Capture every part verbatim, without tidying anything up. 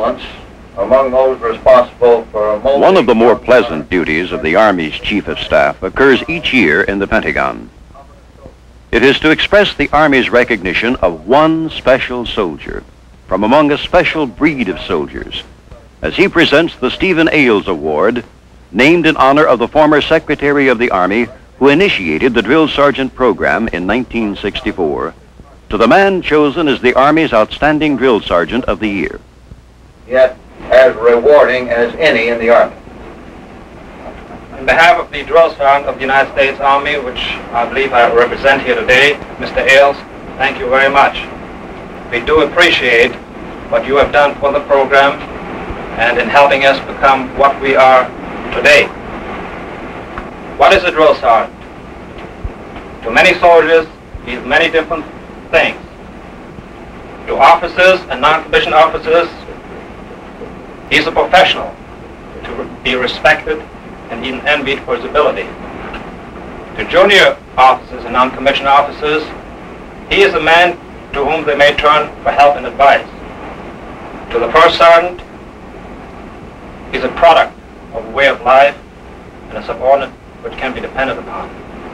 excellence among those responsible for a multi- One of the more pleasant duties of the Army's Chief of Staff occurs each year in the Pentagon. It is to express the Army's recognition of one special soldier from among a special breed of soldiers, as he presents the Stephen Ailes Award, named in honor of the former Secretary of the Army who initiated the Drill Sergeant program in nineteen sixty-four, to the man chosen as the Army's Outstanding Drill Sergeant of the Year. Yet as rewarding as any in the Army. On behalf of the Drill Sergeant of the United States Army, which I believe I represent here today, Mister Ailes, thank you very much. We do appreciate what you have done for the program and in helping us become what we are today. What is a drill sergeant? To many soldiers, he is many different things. To officers and non-commissioned officers, he is a professional to be respected and even envied for his ability. To junior officers and non-commissioned officers, he is a man to whom they may turn for help and advice. To the first sergeant, he is a product of a way of life and a subordinate which can be depended upon.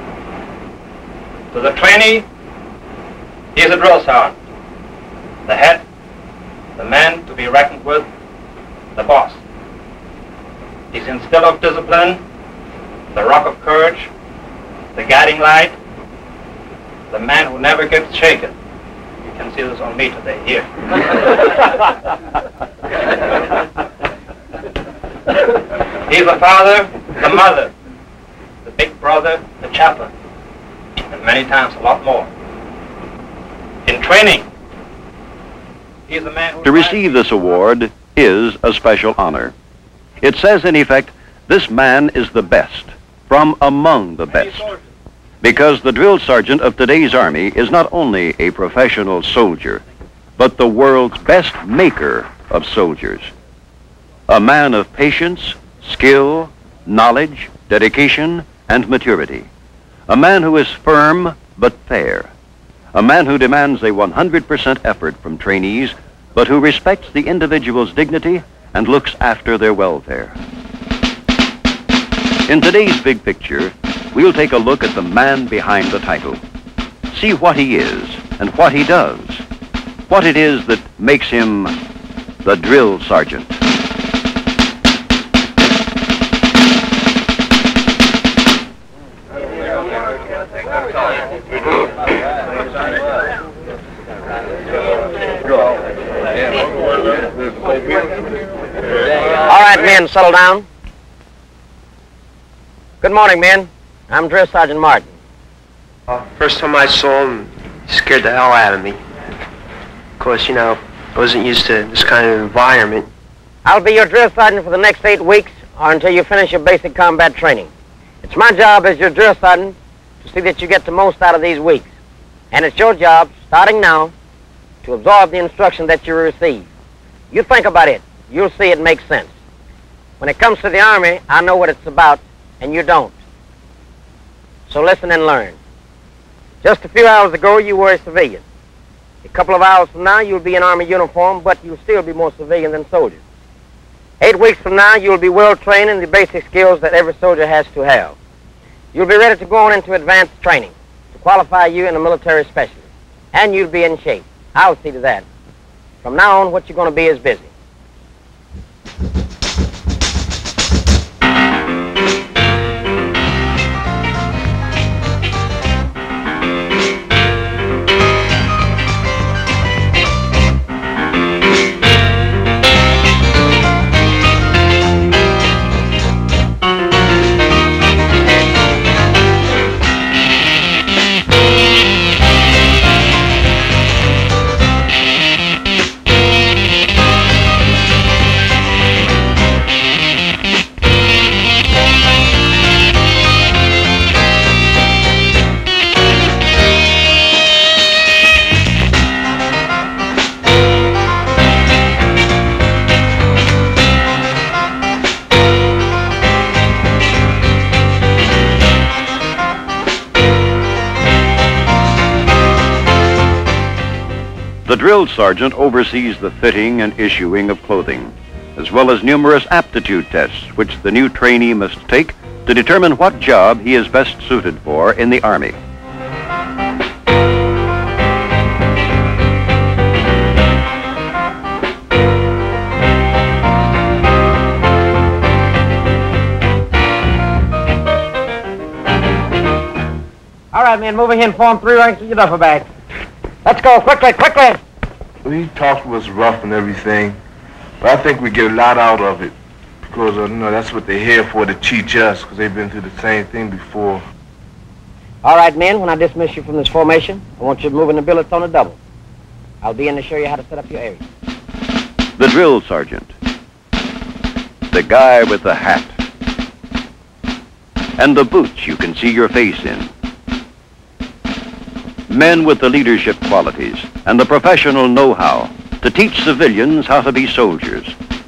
To the trainee, he is a drill sergeant, the head, the man to be reckoned with, the boss. He's the instiller of discipline, the rock of courage, the guiding light, the man who never gets shaken. You can see this on me today, here. He's the father, the mother, the big brother, the chaplain, and many times a lot more. In training, he's the man who... To receive this award is a special honor. It says, in effect, this man is the best, from among the best. Because the drill sergeant of today's Army is not only a professional soldier, but the world's best maker of soldiers. A man of patience, skill, knowledge, dedication, and maturity. A man who is firm but fair. A man who demands a one hundred percent effort from trainees, but who respects the individual's dignity and looks after their welfare. In today's big picture, we'll take a look at the man behind the title. See what he is and what he does. What it is that makes him the drill sergeant. All right, men, settle down. Good morning, men. I'm Drill Sergeant Martin. Uh, first time I saw him, he scared the hell out of me. Of course, you know, I wasn't used to this kind of environment. I'll be your drill sergeant for the next eight weeks or until you finish your basic combat training. It's my job as your drill sergeant to see that you get the most out of these weeks. And it's your job, starting now, to absorb the instruction that you receive. You think about it. You'll see it makes sense. When it comes to the Army, I know what it's about, and you don't. So listen and learn. Just a few hours ago, you were a civilian. A couple of hours from now, you'll be in Army uniform, but you'll still be more civilian than soldiers. Eight weeks from now, you'll be well trained in the basic skills that every soldier has to have. You'll be ready to go on into advanced training to qualify you in a military specialist. And you'll be in shape. I'll see to that. From now on, what you're going to be is busy. The drill sergeant oversees the fitting and issuing of clothing, as well as numerous aptitude tests which the new trainee must take to determine what job he is best suited for in the Army. All right, men, moving in, form three ranks with your duffel bag. Let's go, quickly, quickly! He talked was rough and everything, but I think we get a lot out of it because, uh, you know, that's what they're here for, to teach us, because they've been through the same thing before. All right, men, when I dismiss you from this formation, I want you to move in the billets on a double. I'll be in to show you how to set up your area. The drill sergeant, the guy with the hat, and the boots you can see your face in. Men with the leadership qualities and the professional know-how to teach civilians how to be soldiers.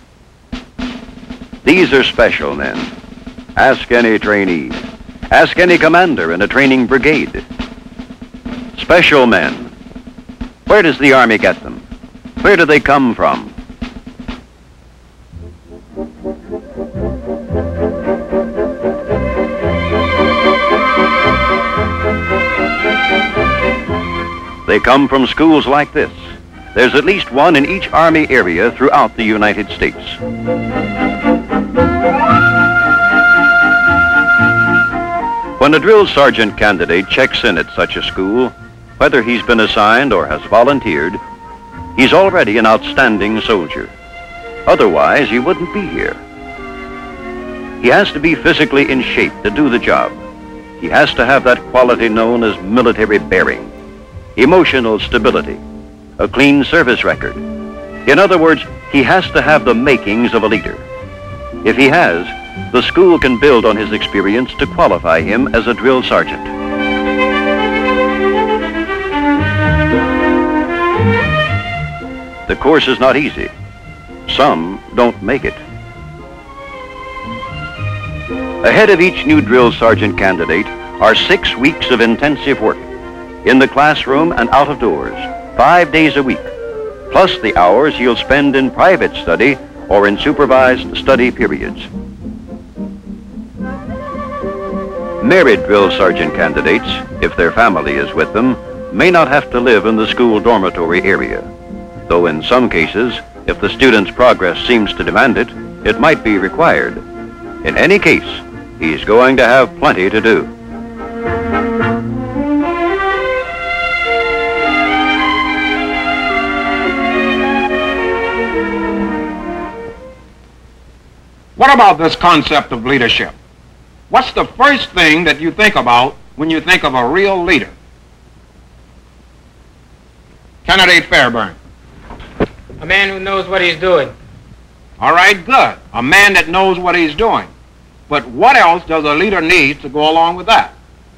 These are special men. Ask any trainee. Ask any commander in a training brigade. Special men. Where does the Army get them? Where do they come from? They come from schools like this. There's at least one in each Army area throughout the United States. When a drill sergeant candidate checks in at such a school, whether he's been assigned or has volunteered, he's already an outstanding soldier. Otherwise, he wouldn't be here. He has to be physically in shape to do the job. He has to have that quality known as military bearing. Emotional stability, a clean service record. In other words, he has to have the makings of a leader. If he has, the school can build on his experience to qualify him as a drill sergeant. The course is not easy. Some don't make it. Ahead of each new drill sergeant candidate are six weeks of intensive work, in the classroom and out of doors, five days a week, plus the hours he'll spend in private study or in supervised study periods. Married drill sergeant candidates, if their family is with them, may not have to live in the school dormitory area, though in some cases, if the student's progress seems to demand it, it might be required. In any case, he's going to have plenty to do. What about this concept of leadership? What's the first thing that you think about when you think of a real leader? Candidate Fairburn. A man who knows what he's doing. All right, good. A man that knows what he's doing. But what else does a leader need to go along with that?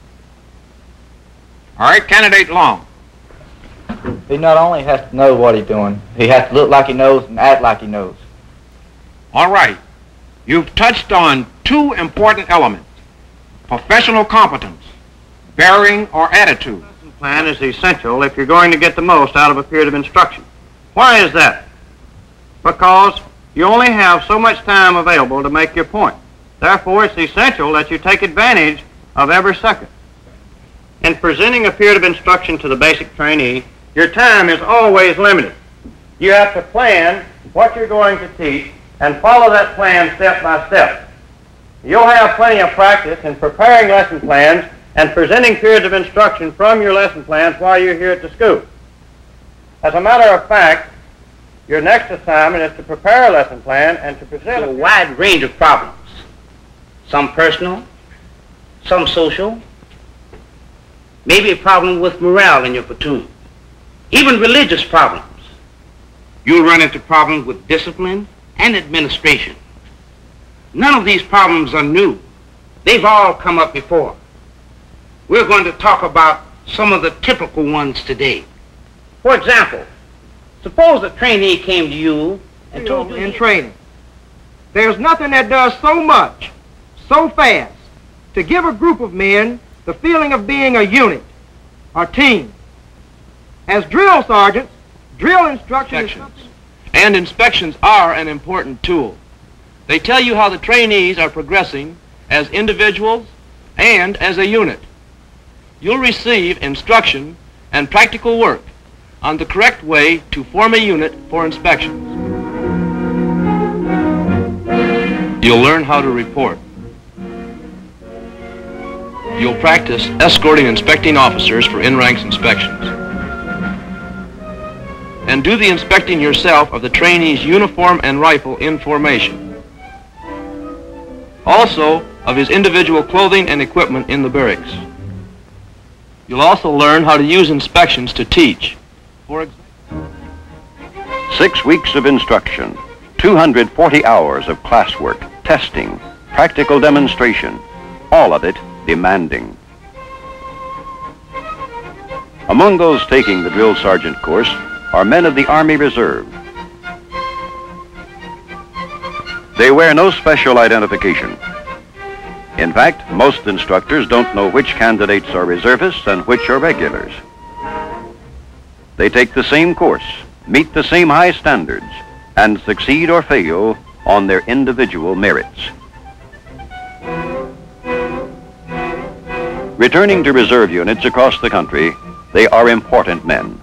All right, Candidate Long. He not only has to know what he's doing, he has to look like he knows and act like he knows. All right. You've touched on two important elements: professional competence, bearing or attitude. The lesson plan is essential if you're going to get the most out of a period of instruction. Why is that? Because you only have so much time available to make your point. Therefore, it's essential that you take advantage of every second. In presenting a period of instruction to the basic trainee, your time is always limited. You have to plan what you're going to teach and follow that plan step by step. You'll have plenty of practice in preparing lesson plans and presenting periods of instruction from your lesson plans while you're here at the school. As a matter of fact, your next assignment is to prepare a lesson plan and to present a wide range of problems. Some personal, some social, maybe a problem with morale in your platoon, even religious problems. You'll run into problems with discipline and administration. None of these problems are new. They've all come up before. We're going to talk about some of the typical ones today. For example, suppose a trainee came to you and told you in training, there's nothing that does so much, so fast, to give a group of men the feeling of being a unit, a team. As drill sergeants, Drill instruction inspections. And inspections are an important tool. They tell you how the trainees are progressing as individuals and as a unit. You'll receive instruction and practical work on the correct way to form a unit for inspections. You'll learn how to report. You'll practice escorting inspecting officers for in-ranks inspections. And do the inspecting yourself of the trainee's uniform and rifle in formation. Also of his individual clothing and equipment in the barracks. You'll also learn how to use inspections to teach. For example, Six weeks of instruction, two hundred forty hours of classwork, testing, practical demonstration, all of it demanding. Among those taking the drill sergeant course are men of the Army Reserve. They wear no special identification. In fact, most instructors don't know which candidates are reservists and which are regulars. They take the same course, meet the same high standards, and succeed or fail on their individual merits. Returning to reserve units across the country, they are important men.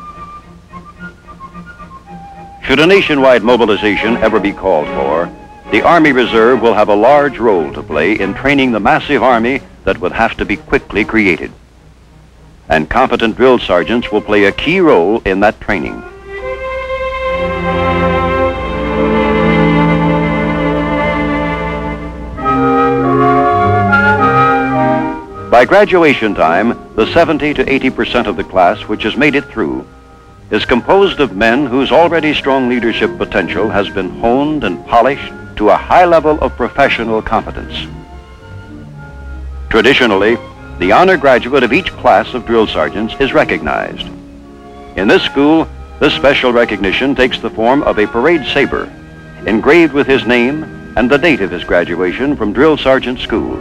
Should a nationwide mobilization ever be called for, the Army Reserve will have a large role to play in training the massive army that would have to be quickly created. And competent drill sergeants will play a key role in that training. By graduation time, the seventy to eighty percent of the class which has made it through is composed of men whose already strong leadership potential has been honed and polished to a high level of professional competence. Traditionally, the honor graduate of each class of drill sergeants is recognized. In this school, this special recognition takes the form of a parade saber, engraved with his name and the date of his graduation from drill sergeant school.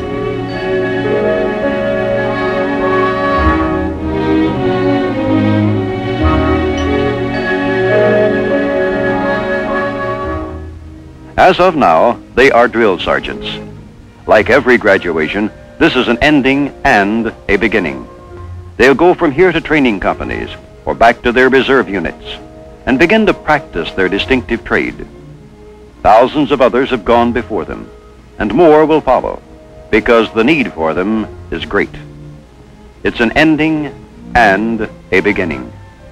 As of now, they are drill sergeants. Like every graduation, this is an ending and a beginning. They'll go from here to training companies or back to their reserve units and begin to practice their distinctive trade. Thousands of others have gone before them, and more will follow because the need for them is great. It's an ending and a beginning.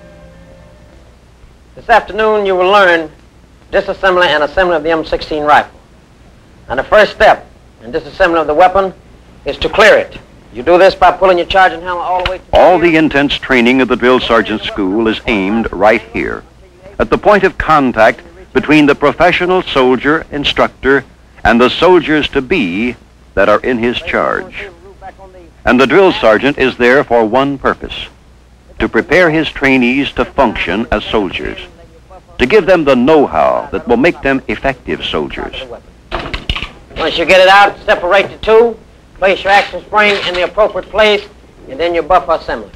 This afternoon you will learn disassembly and assembly of the M sixteen rifle. And the first step in disassembly of the weapon is to clear it. You do this by pulling your charging hammer all the way to the All the intense training of the drill sergeant school is aimed right here, at the point of contact between the professional soldier instructor and the soldiers to be that are in his charge. And the drill sergeant is there for one purpose: to prepare his trainees to function as soldiers, to give them the know-how that will make them effective soldiers. Once you get it out, separate the two, place your action spring in the appropriate place, and then your buffer assembly.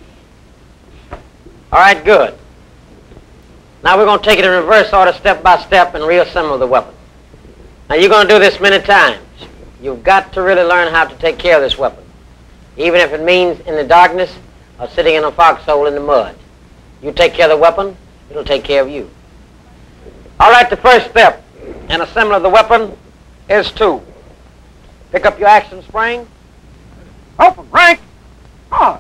All right, good. Now we're going to take it in reverse order, step by step, and reassemble the weapon. Now you're going to do this many times. You've got to really learn how to take care of this weapon, even if it means in the darkness or sitting in a foxhole in the mud. You take care of the weapon, it'll take care of you. All right, the first step in assembly of the weapon is to pick up your action spring. Open, rank, on.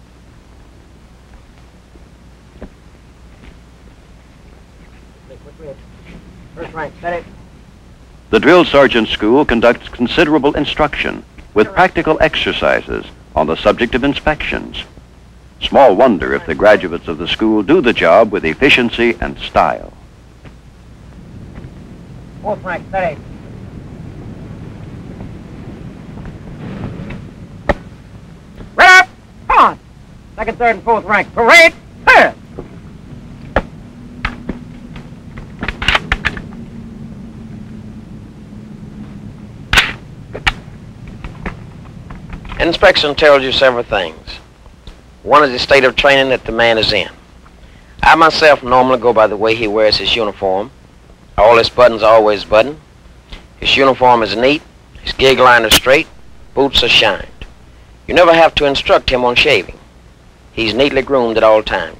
First rank, steady. The drill sergeant school conducts considerable instruction with practical exercises on the subject of inspections. Small wonder if the graduates of the school do the job with efficiency and style. Fourth rank, steady. Right up, on. Second, third, and fourth rank. Parade, third. Inspection tells you several things. One is the state of training that the man is in. I myself normally go by the way he wears his uniform. All his buttons are always buttoned. His uniform is neat, his gig line is straight, boots are shined. You never have to instruct him on shaving. He's neatly groomed at all times.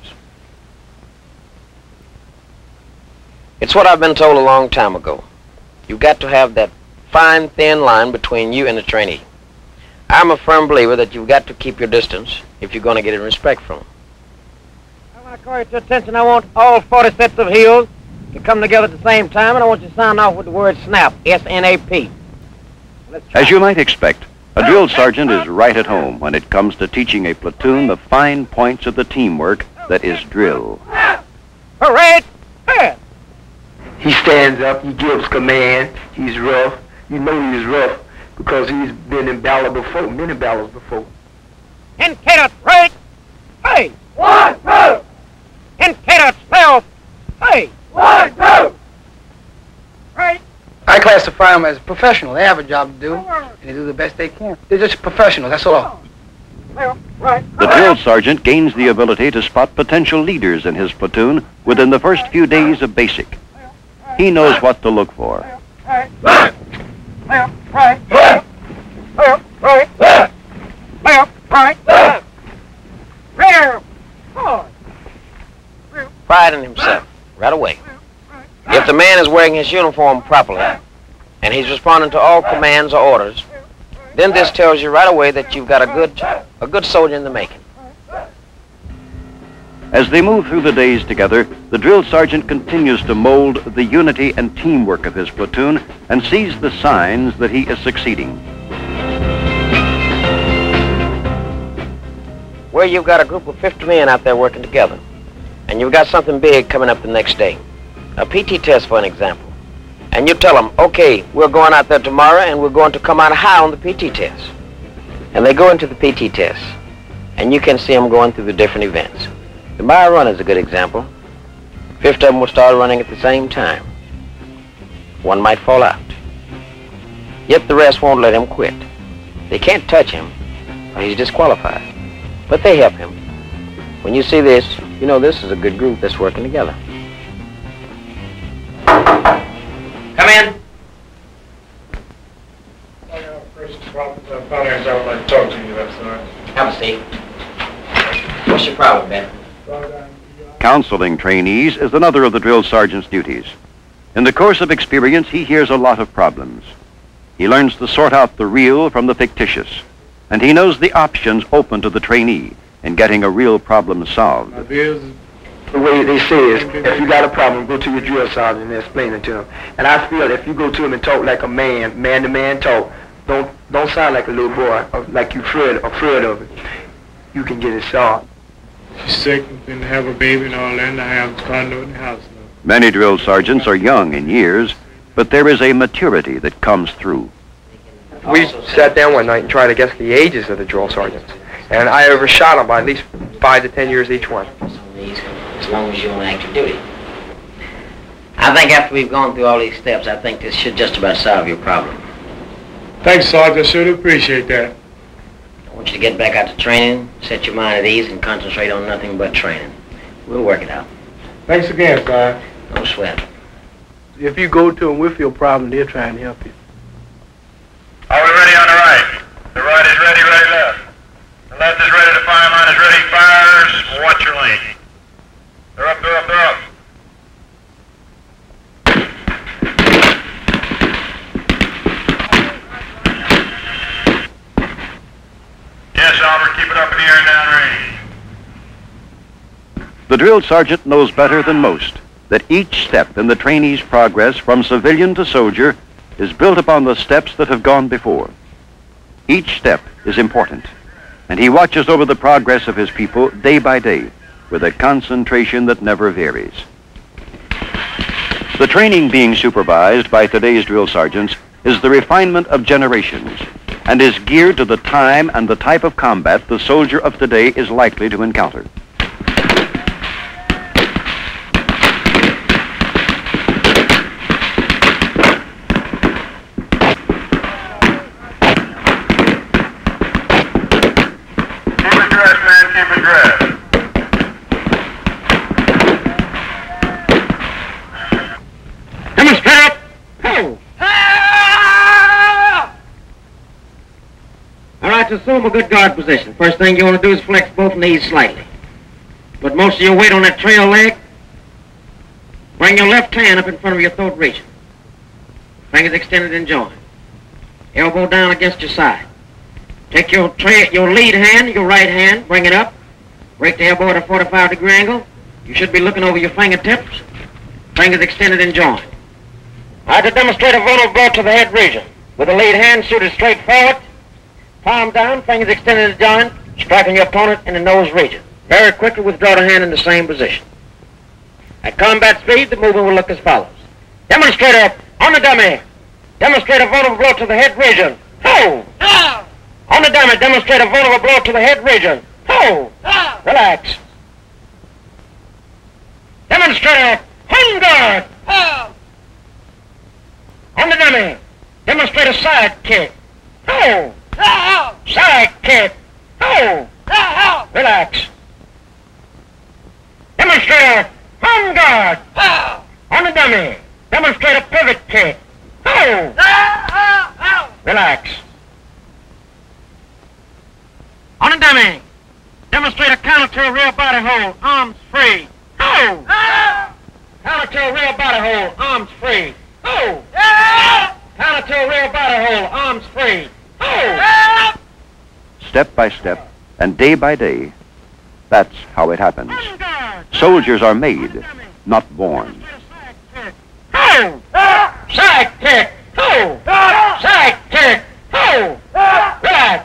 It's what I've been told a long time ago. You've got to have that fine, thin line between you and the trainee. I'm a firm believer that you've got to keep your distance if you're going to get any respect from him. I want to call your attention. I want all forty sets of heels to come together at the same time, and I want you to sound off with the word snap, S N A P. As you might expect, a drill sergeant is right at home when it comes to teaching a platoon the fine points of the teamwork that is drill. Parade! He stands up, he gives command, he's rough. You know he's rough because he's been in battle before, many battles before. Indicators, right? Hey! One, two! Indicators, left! Hey! One, two! Right? I classify them as professional. They have a job to do, and they do the best they can. They're just professionals, that's all. Right. The drill sergeant gains the ability to spot potential leaders in his platoon within the first few days of basic. He knows what to look for. Right. Right. Right. Right. Right. Right. Right. Right. Pride in himself, right away. If the man is wearing his uniform properly, and he's responding to all commands or orders, then this tells you right away that you've got a good, a good soldier in the making. As they move through the days together, the drill sergeant continues to mold the unity and teamwork of his platoon and sees the signs that he is succeeding. Where you've got a group of fifty men out there working together, and you've got something big coming up the next day, a P T test for an example, and you tell them, okay, we're going out there tomorrow and we're going to come out high on the P T test. And they go into the P T test, and you can see them going through the different events. The mile run is a good example. Fifty of them will start running at the same time. One might fall out. Yet the rest won't let him quit. They can't touch him, or he's disqualified. But they help him. When you see this, you know this is a good group that's working together. Come in. First, I found out I would like to talk to you, that's all right. Have a seat. What's your problem, Ben? Counseling trainees is another of the drill sergeant's duties. In the course of experience, he hears a lot of problems. He learns to sort out the real from the fictitious, and he knows the options open to the trainee in getting a real problem solved. The way they say is, if you got a problem, go to your drill sergeant and explain it to him. And I feel if you go to him and talk like a man, man-to-man talk, don't don't sound like a little boy, or like you afraid, afraid of it. You can get it solved. She's sick and have a baby and all that, and I have the condo in the house now. Many drill sergeants are young in years, but there is a maturity that comes through. We sat down one night and tried to guess the ages of the drill sergeants, and I overshot them by at least five to ten years each one. As long as you want active duty. I think after we've gone through all these steps, I think this should just about solve your problem. Thanks, Sergeant. I sure do appreciate that. I want you to get back out to training, set your mind at ease, and concentrate on nothing but training. We'll work it out. Thanks again, Sergeant. No sweat. If you go to them with your problem, they'll try and help you. Are we ready on the right? The right is ready, ready left. The left is ready, the fire line is ready, fires, watch your lane. They're up, they're up, they're up. Yes, Albert, keep it up in the air and down range. The drill sergeant knows better than most that each step in the trainee's progress from civilian to soldier is built upon the steps that have gone before. Each step is important, and he watches over the progress of his people day by day with a concentration that never varies. The training being supervised by today's drill sergeants is the refinement of generations and is geared to the time and the type of combat the soldier of today is likely to encounter. Keep it dressed, man, keep it dressed. to assume a good guard position. First thing you want to do is flex both knees slightly. Put most of your weight on that trail leg. Bring your left hand up in front of your throat region. Fingers extended and joined. Elbow down against your side. Take your tra your lead hand, your right hand, bring it up. Break the elbow at a forty-five degree angle. You should be looking over your fingertips. Fingers extended and joined. I to demonstrate a vulnerable blow to the head region. With the lead hand shooted straight forward, palm down, fingers extended and joined, striking your opponent in the nose region. Very quickly withdraw the hand in the same position. At combat speed, the movement will look as follows. Demonstrator on the dummy. Demonstrate a vulnerable blow to the head region. Ho! Ah! On the dummy, demonstrate a vulnerable blow to the head region. Ho! Ah! Relax. Demonstrator on guard. Ho! On the dummy, demonstrate a side kick. Ho! Ah! Side kick. Ho! Ah! Relax. Demonstrator on guard. Ho! On the dummy, demonstrate a pivot kick. Ho! Relax. On the dummy, demonstrate a counter to a rear body hold, arms free. Ho! Counter to a rear body hold, arms free. Ho! Counter to a rear body hold, arms free. Ho! Step by step and day by day, that's how it happens. Soldiers are made, not born. Ho! Side kick! Ho! Side kick! Ho! Relax!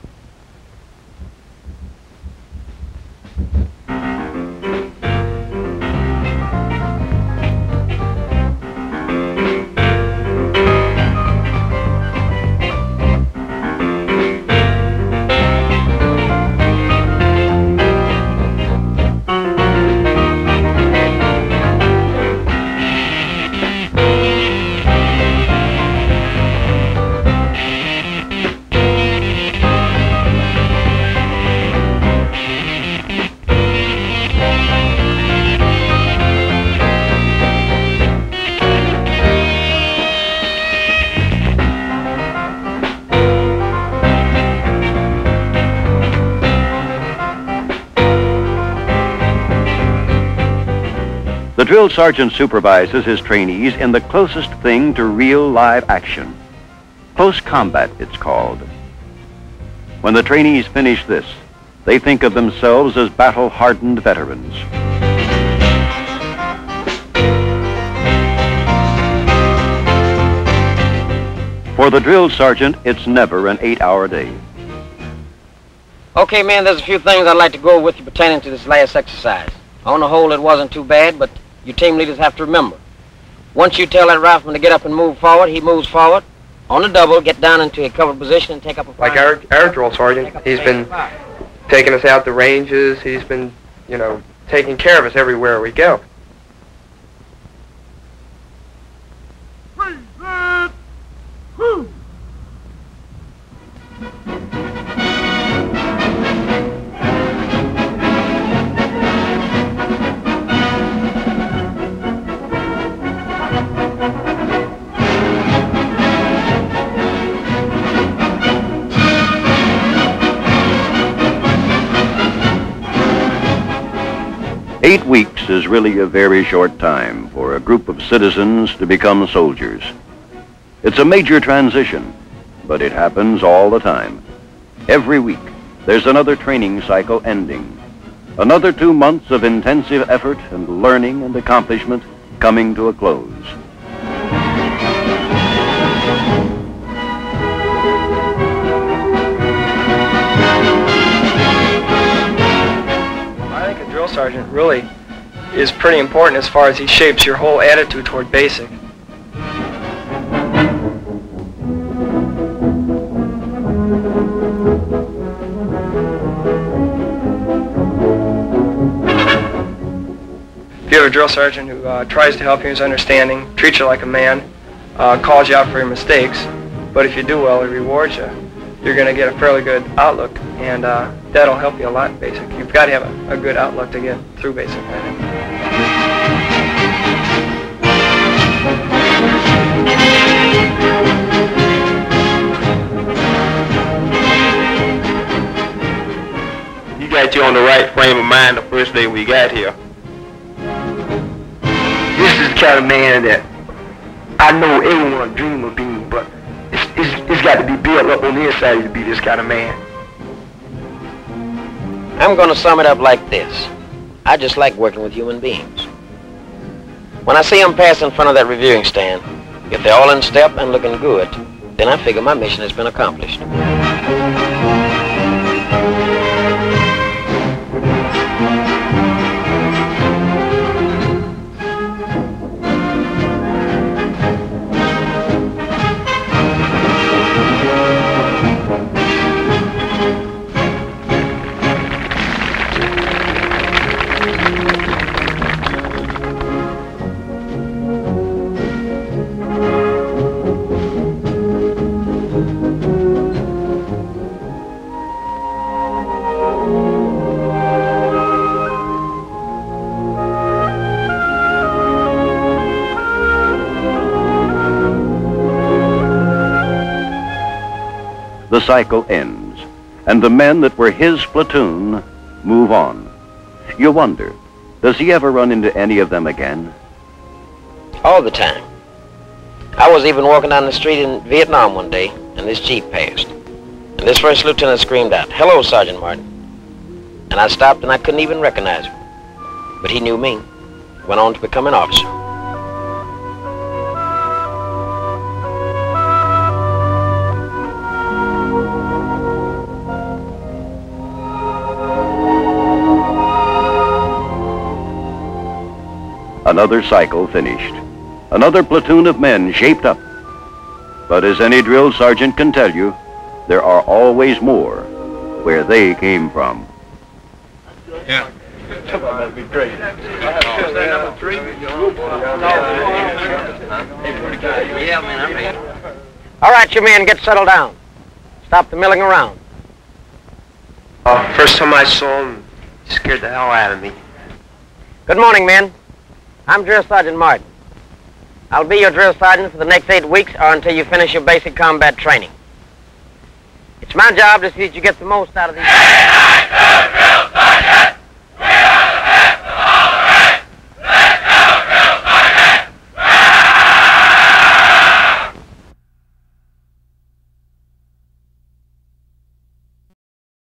The drill sergeant supervises his trainees in the closest thing to real live action. Close combat, it's called. When the trainees finish this, they think of themselves as battle-hardened veterans. For the drill sergeant, it's never an eight-hour day. Okay, man, there's a few things I'd like to go over with you pertaining to this last exercise. On the whole, it wasn't too bad, but you team leaders have to remember. Once you tell that rifleman to get up and move forward, he moves forward. On the double, get down into a covered position and take up a fire. Like our, our drill sergeant, he's been taking us out the ranges. He's been, you know, taking care of us everywhere we go. Eight weeks is really a very short time for a group of citizens to become soldiers. It's a major transition, but it happens all the time. Every week, there's another training cycle ending. Another two months of intensive effort and learning and accomplishment coming to a close. Drill sergeant really is pretty important as far as he shapes your whole attitude toward basic. If you have a drill sergeant who uh, tries to help you in his understanding, treats you like a man, uh, calls you out for your mistakes, but if you do well, he rewards you, you're going to get a fairly good outlook, and uh, that'll help you a lot in basic. You've got to have a, a good outlook to get through basic, I think. got you on the right frame of mind the first day we got here. This is the kind of man that I know everyone dream of being, but it's, it's, it's got to be built up on the inside to be this kind of man. I'm going to sum it up like this. I just like working with human beings. When I see them pass in front of that reviewing stand, if they're all in step and looking good, then I figure my mission has been accomplished. The cycle ends, and the men that were his platoon move on. You wonder, does he ever run into any of them again? All the time. I was even walking down the street in Vietnam one day, and this Jeep passed. And this first lieutenant screamed out, "Hello, Sergeant Martin." And I stopped and I couldn't even recognize him. But he knew me, went on to become an officer. Another cycle finished. Another platoon of men shaped up. But as any drill sergeant can tell you, there are always more where they came from. Yeah. That'd be great. Number three? Yeah, man, I'm ready. All right, you men, get settled down. Stop the milling around. Uh, first time I saw him, he scared the hell out of me. Good morning, men. I'm Drill Sergeant Martin. I'll be your drill sergeant for the next eight weeks or until you finish your basic combat training. It's my job to see that you get the most out of these...